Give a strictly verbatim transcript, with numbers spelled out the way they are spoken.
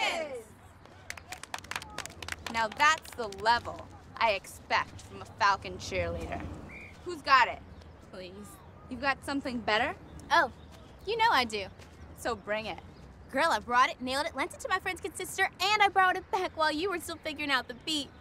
Falcons! Now that's the level I expect from a Falcon cheerleader. Who's got it? Please. You've got something better? Oh, you know I do. So bring it. Girl, I brought it, nailed it, lent it to my friend's kid sister, and I brought it back while you were still figuring out the beat.